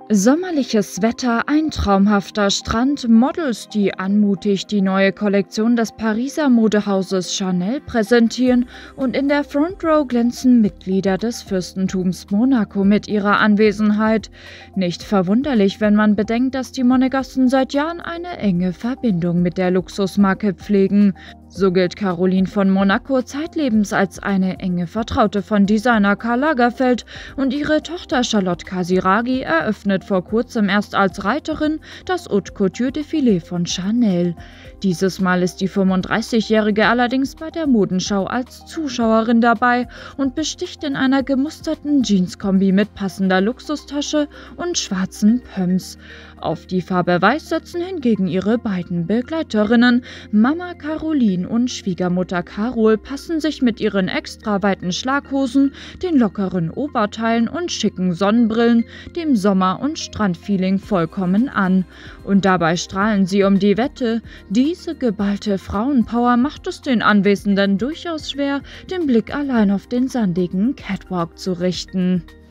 Sommerliches Wetter, ein traumhafter Strand, Models, die anmutig die neue Kollektion des Pariser Modehauses Chanel präsentieren und in der Front Row glänzen Mitglieder des Fürstentums Monaco mit ihrer Anwesenheit. Nicht verwunderlich, wenn man bedenkt, dass die Monegassen seit Jahren eine enge Verbindung mit der Luxusmarke pflegen. So gilt Caroline von Monaco zeitlebens als eine enge Vertraute von Designer Karl Lagerfeld und ihre Tochter Charlotte Casiraghi eröffnet vor kurzem erst als Reiterin das Haute Couture Défilé von Chanel. Dieses Mal ist die 35-Jährige allerdings bei der Modenschau als Zuschauerin dabei und besticht in einer gemusterten Jeanskombi mit passender Luxustasche und schwarzen Pumps. Auf die Farbe Weiß setzen hingegen ihre beiden Begleiterinnen. Mama Caroline und Schwiegermutter Carol passen sich mit ihren extra weiten Schlaghosen, den lockeren Oberteilen und schicken Sonnenbrillen dem Sommer- und Strandfeeling vollkommen an. Und dabei strahlen sie um die Wette. Diese geballte Frauenpower macht es den Anwesenden durchaus schwer, den Blick allein auf den sandigen Catwalk zu richten.